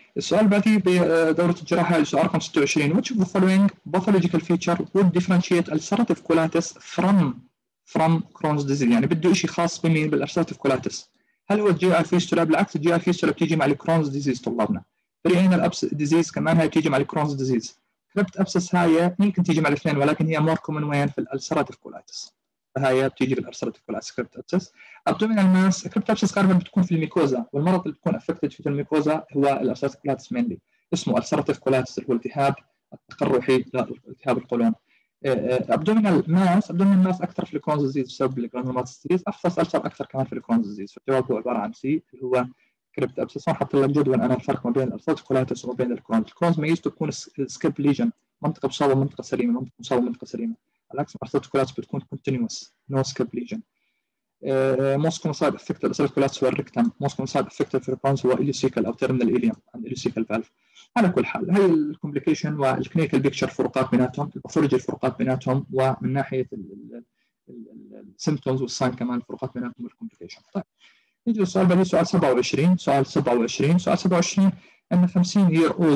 السؤال بعديه بدورة الجراحة سؤال رقم 26. Which of the following pathological feature would differentiate ulcerative colitis from Crohn's disease؟ يعني بده شيء خاص بمين؟ بالulcerative colitis. هل هو الجي ار فيستولا؟ بالعكس الجي ار فيستولا بتيجي مع الكرونز ديزيز طلابنا. برينال ابس ديزيز كمان هاي بتيجي مع الكرونز ديزيز. كريبت ابسس هاي ممكن تيجي مع الاثنين ولكن هي مور كومن وين؟ في الالسراتيف كولايتس. فهي بتيجي بالالسراتيف كولايتس كريبت ابسس. ابدومينال ماس كريبت ابسس غالبا بتكون في الميكوزا، والمرض اللي بتكون افكتد في الميكوزا هو الالسراتيف كولايتس مينلي. اسمه السراتيف كولايتس اللي هو التهاب التقرحي لالتهاب القولون. ابدومينال ماس اكثر في الكرونز ديزيز بسبب الجرانولوماتوس ديزيز. افصل السر اكثر كمان في الكرونز ديزيز. فالجواب هو عباره عن سي اللي هو كريبت ابسس. حط لك جدول انا الفرق ما بين الالسراتيف كولايتس وما بين الكرونز. الكرونز ميزته تكون السكيب ليجن، منطقه مصابه منطقه سليمه، منطقه مصابه منطقه سليمه. على عكس الالسراتيف كولايتس بتكون كونتينوس نو سكيب ليجن. موست كومن سايد افكت الالسراتيف كولايتس هو الريكتم. موست كومن سايد افكت في الكرونز هو اليوسيكال او تيرمينال اليوم عند اليوسيكال فالف. على كل حال هي الكومبليكيشن والكلينيكال بيكتشر فروقات بيناتهم، الباثولوجي الفروقات بيناتهم، ومن ناحيه السيمبتومز والساين كمان فروقات بيناتهم والكومبليكيشن. طيب نيجي للسؤال بعدين سؤال 27. سؤال 27 ان 50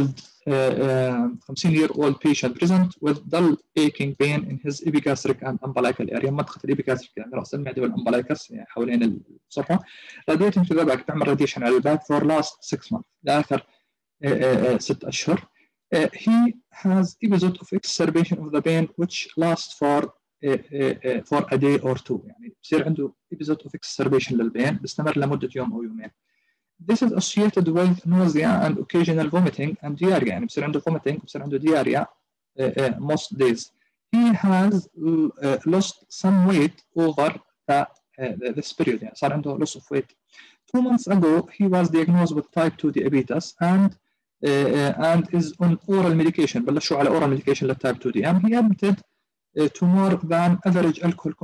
year old patient present with dull aching pain in his epigastric and umbilical area. منطقه الابيجاستريك يعني راس المعده والامبلايكس يعني حوالين الصفحه. radiating to the back بتعمل راديشن على الباك for last 6 months لاخر 6 أشهر. He has episode of exacerbation of the pain which lasts for a day or two. يعني بصير عنده episode of exacerbation للبين بيستمر لمدة يوم أو يومين. This is associated with nausea and occasional vomiting and diarrhea. يعني بصير عنده vomiting بصير عنده diarrhea most days. He has lost some weight over this period. يعني صار عنده loss of weight. 2 months ago he was diagnosed with type 2 diabetes and is on oral medication. بلشوا على oral medication للtype 2 DM. He admitted to more than average alcohol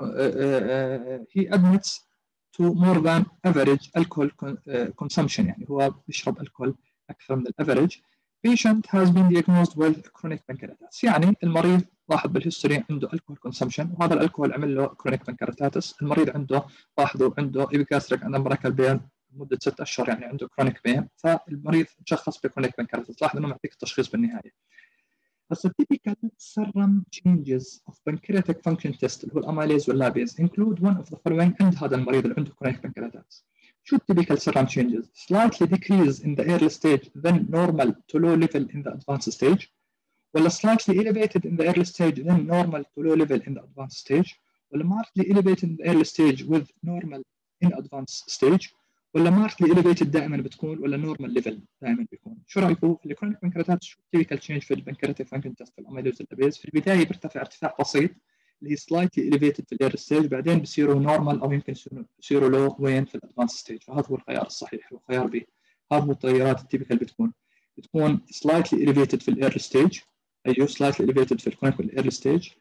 he admits to more than average alcohol consumption. يعني هو بيشرب الكحول اكثر من الافريج. Patient has been diagnosed with chronic pancreatitis. يعني المريض لاحظ بالهيستوري عنده alcohol consumption وهذا الالكحول عمل له chronic pancreatitis. المريض عنده لاحظوا عنده epigastric and umbilical pain مدة 6 أشهر يعني عنده كرونيك بين. فالمريض تشخص بكرونيك بانكرياتيس. لاحظ انه معطيك التشخيص بالنهايه. بس typical serum changes of pancreatic function test اللي هو الاميليز واللابيز include one of the following عند هذا المريض اللي عنده chronic pancreatitis. شو typical serum changes؟ Slightly decrease in the early stage then normal to low level in the advanced stage، ولا slightly elevated in the early stage then normal to low level in the advanced stage، ولا markedly elevated in the early stage with normal in advanced stage، ولا ماركتلي اليفيتد دائما بتكون، ولا نورمال ليفل دائما بيكون. شو رايكم في الكرونيك بانكرياتايتس؟ شو التيبيكال تشينج في البانكرياتيك فانكشن تيست في الاميلوز والابيز؟ في البدايه بيرتفع ارتفاع بسيط اللي هي سلايتلي اليفيتد في الاير ستيج، بعدين بصيروا نورمال او يمكن يصيروا لو وين في الادفانس ستيج. فهذا هو الخيار الصحيح والخيار بي. هذا هو التغيرات التيبيكال بتكون سلايتلي اليفيتد في الاير ستيج. ايوه سلايتلي اليفيتد في الكرونيك الاير ستيج.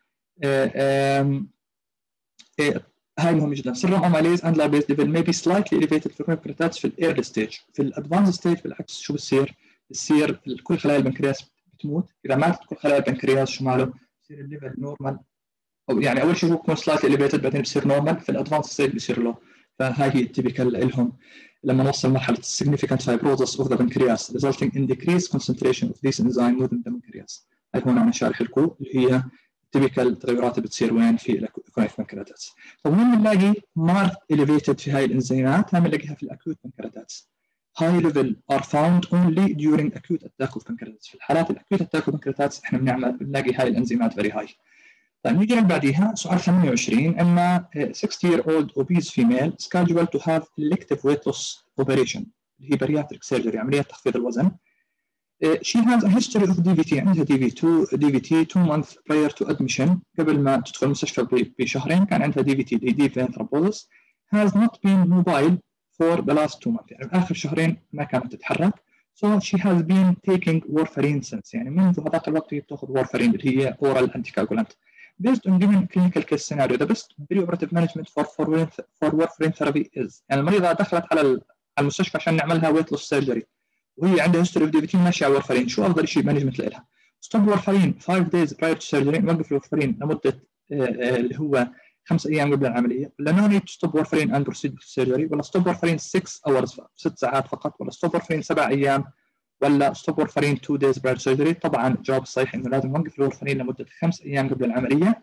هاي مهم جدا. serum amylase and lipase level may be slightly elevated في البانكرياتايتس في الايرلي ستيج. في الادفانس ستيج بالعكس شو بصير؟ بصير كل خلايا البنكرياس بتموت. اذا ماتت كل خلايا البنكرياس شو ماله؟ بصير الليفل نورمال، او يعني اول شيء بيكون slightly elevated بعدين بصير نورمال. في الادفانس ستيج بصير لو. فهاي هي التيبيكال لهم لما نوصل مرحله significant fibrosis of the pancreas resulting in decreased concentration of this enzyme within the pancreas. هاي هون عم نشارح لكم اللي هي تيبيكال تغيرات بتصير وين في الكرونيك بانكرياتايتس. طب وين بنلاقي مارك اليفيتد في هاي الانزيمات؟ هاي بنلاقيها في الاكيوت بانكرياتايتس. هاي ليفل ار فاوند اونلي during acute attack of pancreatitis. في الحالات الاكيوت اتاك اوف بانكرياتايتس احنا بنلاقي هاي الانزيمات فيري هاي. طيب نيجي بعديها سؤال 28 ان 60 year old obese female scheduled to have elective weight loss operation اللي هي bariatric surgery عمليه تخفيض الوزن. She has a history of DVT. عندها DVT 2 months prior to admission. قبل ما تدخل المستشفى بشهرين كان عندها DVT deep vein thrombosis. Has not been mobile for the last 2 months. يعني آخر شهرين ما كانت تتحرك. So she has been taking warfarin since. يعني منذ هذاك الوقت هي بتاخذ warfarin اللي هي oral anticoagulant. Based on given clinical case scenario, the best preoperative management for warfarin therapy is. يعني المريضة دخلت على المستشفى عشان نعملها weight loss surgery. وهي عندها هيستوري اوف ديفيتين ماشيه على وارفرين. شو افضل شيء مانجمنت لها؟ ستوب وارفرين 5 days prior to surgery. نوقف الوارفرين لمده اللي هو 5 ايام قبل العمليه، ولا نو نيد ستوب وارفرين اند بروسيد سيرجري، ولا ستوب وارفرين 6 hours 6 ساعات فقط، ولا ستوب وارفرين 7 ايام، ولا ستوب وورفرين 2 days prior to surgery؟ طبعا الجواب الصحيح انه لازم نوقف الورفرين لمده 5 ايام قبل العمليه،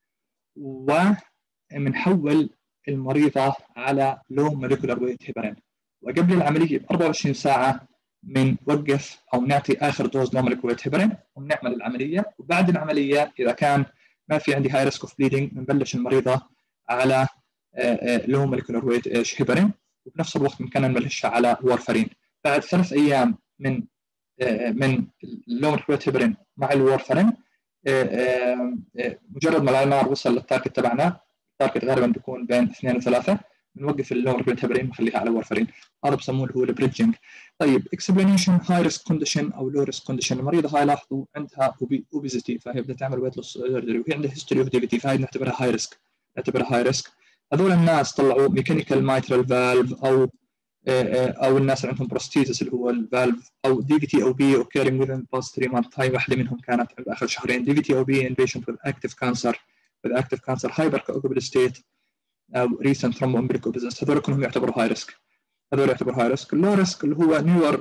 ومنحول المريضه على لو موليكولار ويت هيبرين، وقبل العمليه ب 24 ساعه بنوقف او نعطي اخر دوز لو موليكولار ويت هيبرين وبنعمل العمليه. وبعد العمليه اذا كان ما في عندي هاي ريسك اوف بليدنج بنبلش المريضه على لو موليكولار ويت هيبرين، وبنفس الوقت بامكاننا نبلشها على وورفرين. بعد 3 ايام من اللو موليكولار ويت هيبرين مع الوورفرين، مجرد ما العيار وصل للتارجت تبعنا، التارجت غالبا بيكون بين 2 و3، بنوقف اللو موليكولار هيبرين ونخليها على وورفرين. هذا بسموه هو البريدجنج. طيب اكسبلانيشن هاي ريسك كونديشن او لو ريسك كونديشن. المريضه هاي لاحظوا عندها اوبيزيتي، فهي بدها تعمل ويت لوس سيرجري، وهي عندها هيستوري اوف ديفيتي، فهي نعتبرها هاي ريسك، نعتبرها هاي ريسك. هذول الناس طلعوا ميكانيكال مايترال فالف او الناس اللي عندهم بروستيزس اللي هو الفالف، او دي في تي او بي اوكيرنج وذن باست 3 مانث، هاي واحده منهم كانت عند اخر شهرين. دي في تي او بي ان بيشنت وذ اكتف كانسر، هايبر كوجبل ستيت او ريسنت ثرومبومبليك اوبيزيس، هذول كلهم يعتبروا هاي ريسك. هاي ريسك. اللو ريسك اللي هو نيور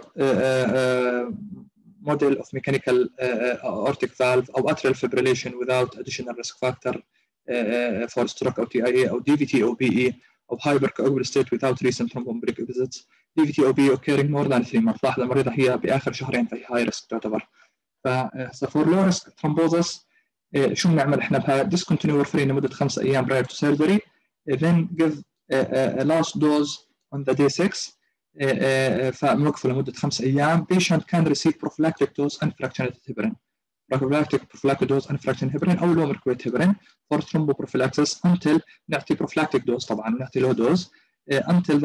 موديل اوف ميكانيكال اورتيك فالف او اتريال فيبريليشن without additional risk factor for stroke او TIA او DVT او PE او hypercoagulable state without recent thromboembolic episodes. DVT او PE occurring more than 3 months. لاحظ المريضه هي باخر شهرين فهي هاي ريسك تعتبر. فور لو ريسك ثرومبوزس شو بنعمل احنا بها؟ discontinue warfarin لمده 5 ايام prior to surgery، then give a last dose on the day 6، فنوقفه لمده 5 ايام. patient can receive prophylactic dose and fractionated heparin، prophylactic dose and fractionated heparin او low mercury heparin for thromboprophylaxis until نعطي prophylactic dose، طبعا نعطي low dose until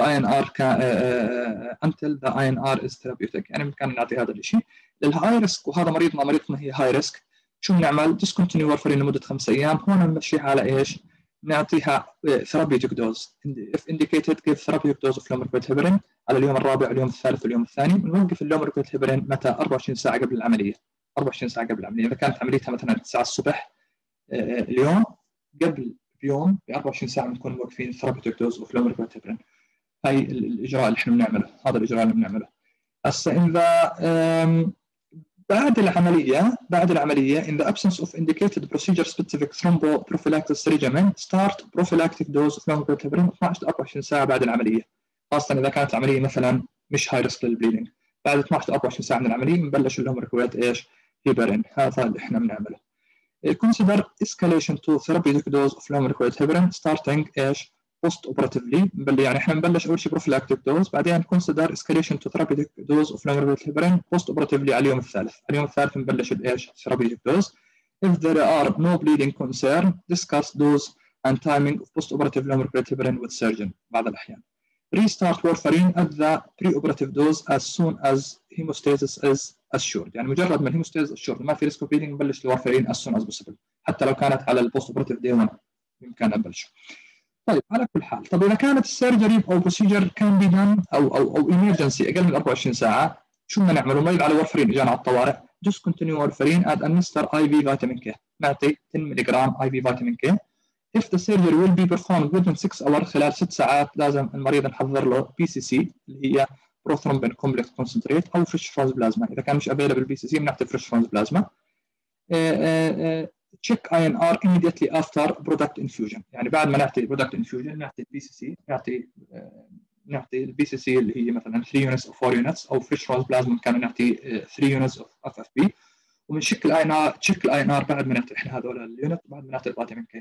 the INR is therapeutic، يعني بإمكاننا نعطي هذا الشيء. للهاي ريسك، وهذا مريضنا هي هاي ريسك، شو بنعمل؟ discontinue warfarin لمده 5 ايام. هون بنمشيها على ايش؟ نعطيها therapeutic dose. if indicated give therapeutic dose of low mercury heparin على اليوم الرابع واليوم الثالث واليوم الثاني. بنوقف اللو mercury heparin متى؟ 24 ساعه قبل العمليه. 24 ساعه قبل العمليه، اذا كانت عمليتها مثلا 9 الصبح اليوم، قبل بيوم ب 24 ساعه بنكون موقفين therapeutic dose of low mercury heparin. هاي الاجراء اللي احنا بنعمله، هذا الاجراء اللي بنعمله. هسه اذا بعد العمليه in the absence of indicated procedure specific thromboprophylaxis regimen start prophylactic dose of low mercury heparin 12 ل 24 ساعه بعد العمليه، خاصه اذا كانت العمليه مثلا مش هاي ريسك للبليدنج. بعد 12 ل 24 ساعه من العمليه بنبلش اللو mercury ايش؟ هيبرين. هذا اللي احنا بنعمله. consider escalation to therapeutic dose of low mercury heparin starting ايش؟ post operatively. يعني احنا بنبلش اول شيء prophylactic dose، بعدين consider escalation to therapeutic dose of low mercury heparin post operatively على اليوم الثالث. بنبلش بايش؟ therapeutic dose. if there are no bleeding concern discuss dose and timing of post operative low mercury heparin with surgeon. بعض الاحيان restart warfarin at the pre-operative dose as soon as hemostasis is assured. يعني مجرد ما الهيموستاسيس assured ما في risk of bleeding نبلش الوارفرين as soon as possible، حتى لو كانت على البوست اوبراتيف دي 1 بامكاننا نبلش. طيب على كل حال، طب اذا كانت السيرجري او بروسيجر كان بي دان او ايمرجنسي اقل من 24 ساعه، شو بدنا نعمل؟ المريض على وارفرين اجانا على الطوارئ، discontinue warfarin and administer IV vitamin K. نعطي 10 ملغ IV vitamin K. If the surgery will be performed within 6 hours، خلال 6 ساعات لازم المريض نحضر له PCC اللي هي prothrombin complex concentrate او فريش فرونز بلازما. اذا كان مش available PCC بنعطي فريش فرونز بلازما. check INR immediately after product infusion. يعني بعد ما نعطي product infusion نعطي PCC، نعطي البي سي سي اللي هي مثلا 3 units او 4 units او فريش فرونز بلازما كان نعطي 3 units of FFP، وبنشك تشيك الاي ان ار بعد ما نعطي احنا هذول اليونت، بعد ما نعطي الفيتامين كي.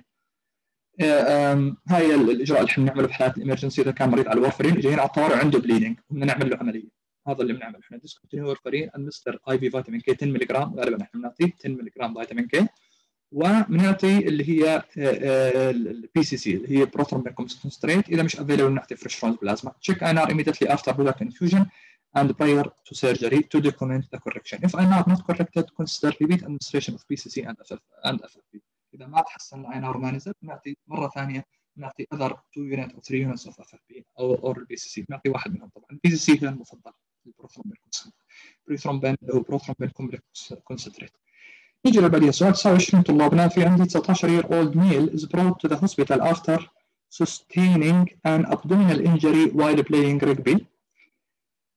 هاي الاجراء اللي احنا بنعمله في حالات الامرجنسي. اذا كان مريض على الورفرين جايين على الطوارئ عنده بليدنج وبدنا نعمل له عمليه، هذا اللي بنعمله احنا ديسكونتينيو ورفرين مستر اي في فيتامين كي 10 ملغ، غالبا احنا بنعطيه 10 ملغ فيتامين كي، وبنعطي اللي هي البي سي سي اللي هي بروثرومبين كونسنتريت. اذا مش افيلبل بنعطي فريش فرونز بلازما. تشيك اي ان ار immediately after product infusion and prior to surgery to document the correction. If INR not corrected, consider repeat administration of BCC and FFP. إذا ما تحسن INR ما نزل نعطي مرة ثانية، نعطي other 2 units أو 3 units of FFP أو BCC، نعطي واحد منهم طبعا. BCC هو المفضل، البروثرومبين أو بروثرومبين كومبلكس كونسنتريت. نيجي لبعدين سؤال 29 طلابنا. في عندي 19 year old male is brought to the hospital after sustaining an abdominal injury while playing rugby.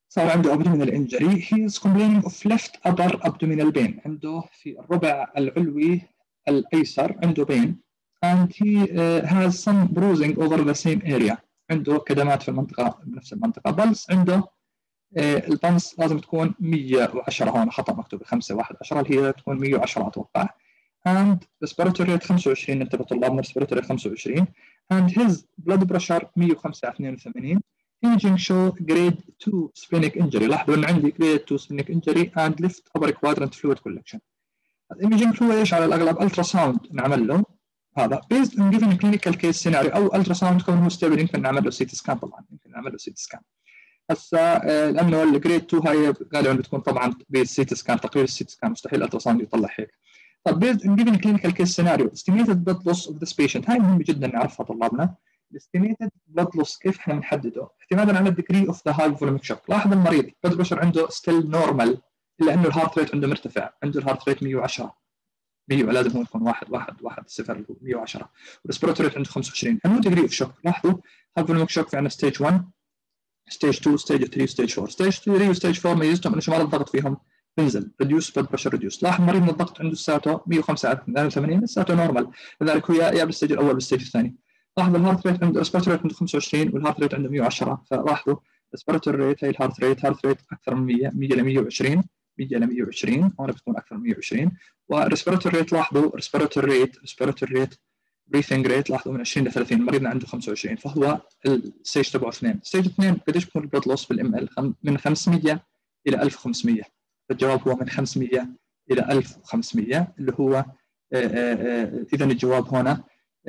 صار عنده abdominal injury. He is complaining of left upper abdominal pain. عنده في الربع العلوي الأيسر عنده pain. And he has some bruising over the same area. عنده كدمات في المنطقة بنفس المنطقة. بلس عنده البلس لازم تكون 110 هون خطأ مكتوب 5 1 10 اللي هي تكون 110 أتوقع. And respiratory rate 25 انتبه طلابنا respiratory rate 25 and his blood pressure 105 على 82. Imaging show grade 2 splenic injury. لاحظوا ان عندي grade 2 splenic injury and left upper quadrant fluid collection. الإيميجينج هو ايش على الأغلب التراساوند نعمل له هذا based on given clinical case scenario او التراساوند كونه ستيبل يمكن نعمل له سيتي سكان طبعا يمكن نعمل له سيتي سكان. هسه لانه الجريد 2 هاي غالبا بتكون طبعا بالسيتي سكان تقرير السيتي سكان مستحيل التراساوند يطلع هيك. طب based on given clinical case scenario estimated blood loss of this patient هاي مهمة جدا نعرفها طلابنا. estimated blood loss كيف احنا بنحدده؟ اعتمادا على degree of the high volumic shock. لاحظ المريض blood pressure عنده still normal الا انه الهارت ريت عنده مرتفع. عنده الهارت ريت 110 100 لازم هو يكون 1 1 1 0 110 والريسبيراتوري ريت عنده 25. انه degree of shock. لاحظوا high volumic shock في عندنا stage 1 stage 2 stage 3 stage 4. stage 3 و stage 4 ميزتهم انه شمال الضغط فيهم بنزل reduce blood pressure reduce. لاحظ مريض من الضغط عنده الساته 105 على 82 الساته نورمال لذلك هو يا بالستيج الاول بالستيج الثاني. لاحظ الهارت ريت عنده ريسبيراتوري ريت عنده 25 والهارت ريت عنده 110 فلاحظوا ريسبيراتوري ريت هي الهارت ريت اكثر من 100 100 ل 120 100 ل 120 هون بتكون اكثر من 120 وريسبيراتوري ريت لاحظوا ريسبيراتوري ريت بريثنج ريت لاحظوا من 20 ل 30 مريضنا عنده 25 فهو الستيج تبعه 2. ستيج 2 قديش بيكون البلد لوس بالام ال من 500 الى 1500. الجواب هو من 500 الى 1500 اللي هو اذا الجواب هنا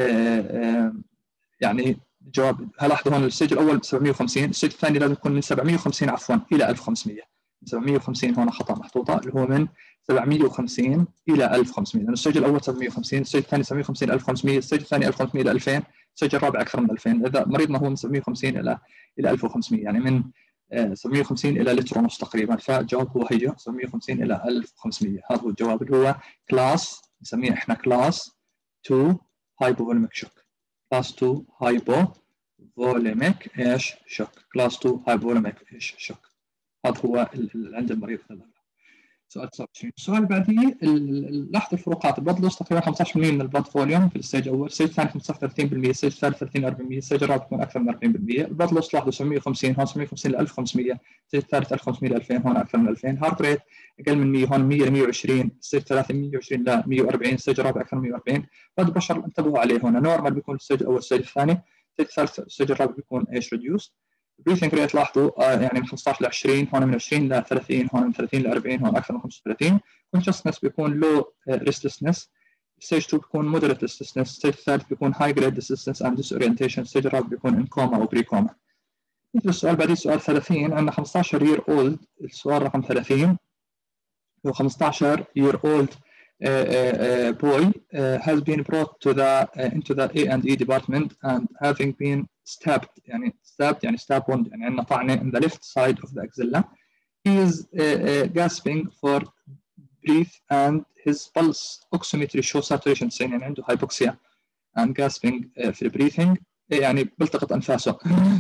يعني الجواب لاحظوا هون الستيج الاول 750 الستيج الثاني لازم يكون من 750 عفوا الى 1500. 750 هون خطا محطوطه اللي هو من 750 الى 1500 لانه الستيج الاول 750 الستيج الثاني 750 الى 1500 الستيج الثاني 1500 الى 2000 الستيج الرابع اكثر من 2000. اذا مريضنا هو من 750 الى 1500 يعني من 750 الى لتر ونص تقريبا فالجواب هو هيجي 750 الى 1500. هذا هو الجواب اللي هو كلاس نسميه احنا كلاس 2 هايبوفوليميك شوك. كلاس 2 هايبوفوليميك ايش شوك. كلاس 2 هايبوفوليميك ايش شوك. هذا هو اللي عند المريض. سؤال 29. السؤال اللي بعديه لاحظوا الفروقات. البلد لوس تقريبا 15% من البلد فوليوم في الستيج الاول، الستيج الثاني 35%، الستيج الثالث 30 40%، الستيج الرابع بيكون اكثر من 40%. البلد لوس لاحظوا 750 هون 750 ل 1500، الستيج الثالث 1500 ل 2000 هون اكثر من 2000. هارت ريت اقل من 100 هون 100 ل 120، الستيج الثالث 120 ل 140، الستيج الرابع اكثر من 140. بلد بريشر انتبهوا عليه هون نورمال بيكون الستيج الاول الستيج الثاني، الستيج الثالث الستيج الرابع بيكون ايش ريديوس. بريثنج ريت لاحظوا يعني من 15 ل 20 هون من 20 ل 30 هون من 30 ل 40 هون اكثر من 35. consciousness بيكون لو restlessness. stage 2 بيكون moderate restlessness. stage الثالث بيكون high grade restlessness and disorientation. stage الرابع بيكون in coma او pre coma. نيجي للسؤال بعديه سؤال 30. عندنا 15 year old. السؤال رقم 30 هو 15 year old boy has been brought to into the A&E department and having been stabbed يعني stab wound يعني عندنا طعنة in the left side of the axilla. He is gasping for breath and his pulse oximetry show saturation يعني عنده hypoxia and gasping في breathing يعني بلتقط أنفاسه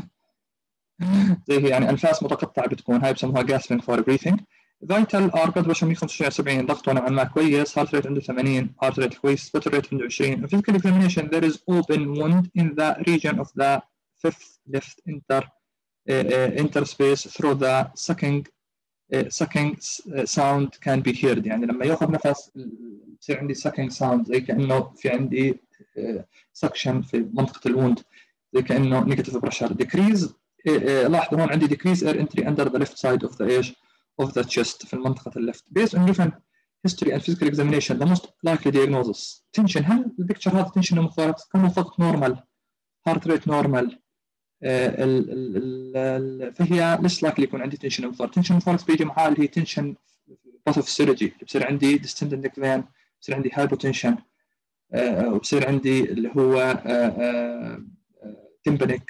زي يعني أنفاس متقطعة بتكون هاي بسموها gasping for breathing. vital are blood pressure 125/70 ضغطه نوعا ما كويس، heart rate عنده 80، heart rate كويس، respiratory rate عنده 20. physical examination there is open wound in the region of the fifth left interspace through the sucking sound can be heard. يعني لما ياخذ نفس يصير عندي sucking sound زي كأنه في عندي suction في منطقة الوند زي كأنه negative pressure. decrease لاحظوا هون عندي decrease air entry under the left side of the edge of the chest في المنطقة الليفت. based on given history and physical examination the most likely diagnosis tension. هل البيكتشر هذا tension pneumothorax؟ كم الضغط normal، heart rate normal، فهي less likely يكون عندي tension pneumothorax. tension pneumothorax بيجي معاه اللي هي tension pathophysiology اللي بصير عندي distended neck vein، بصير عندي hypotension وبصير عندي اللي هو tympanic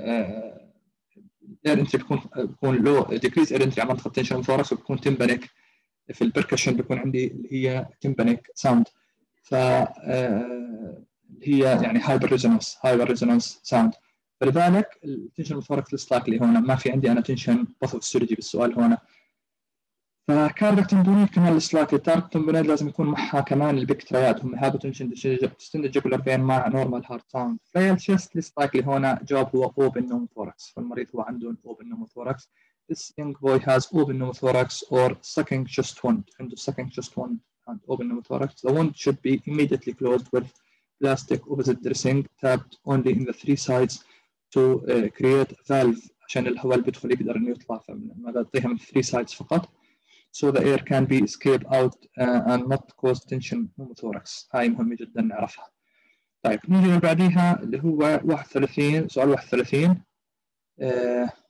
air entry بيكون low decrease air entry على منطقة tension pneumothorax وبيكون tympanic. في البركشن بيكون عندي اللي هي tympanic sound هي يعني hyper resonance sound. فلذلك التنشن مثوركس likely هنا ما في عندي انا تنشن باثوفيسيولوجي بالسؤال هنا. فكاردياك تمبونيت كمان السلاكلي التارك تمبونيت لازم يكون معها كمان البيك تريات هم هايبوتنشن ديستندد جوجولار فين مع نورمال هارت ساوند. فيل تشيست likely هنا جواب هو open pneumothorax فالمريض هو عنده open pneumothorax. This young boy has open pneumothorax or sucking chest wound عنده sucking chest wound and open pneumothorax. The wound should be immediately closed with plastic opposite dressing tapped only in the 3 sides to create valve عشان الهواء اللي بيدخل يقدر انه يطلع فما تعطيها من 3 sides فقط so the air can be escape out and not cause tension pneumothorax. هاي مهمة جدا نعرفها. طيب نيجي اللي بعديها اللي هو 31 سؤال 31